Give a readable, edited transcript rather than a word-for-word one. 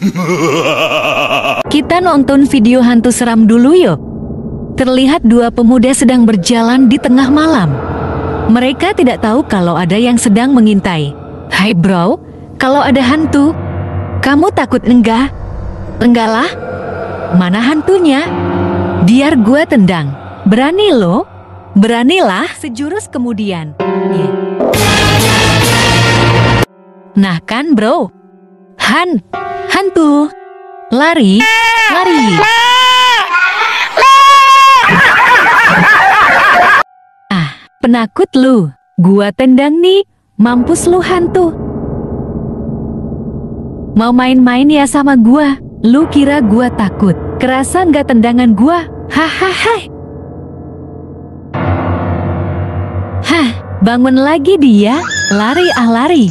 Kita nonton video hantu seram dulu yuk. Terlihat dua pemuda sedang berjalan di tengah malam. Mereka tidak tahu kalau ada yang sedang mengintai. Hai bro, kalau ada hantu, kamu takut enggak? Enggaklah. Mana hantunya? Biar gua tendang. Berani lo? Beranilah. Sejurus kemudian. Nah kan bro, hantu. Lari, lari. Penakut lu, gua tendang nih, mampus lu hantu. Mau main-main ya sama gua? Lu kira gua takut? Kerasa nggak tendangan gua? Hahaha. Hah, bangun lagi dia, lari lari.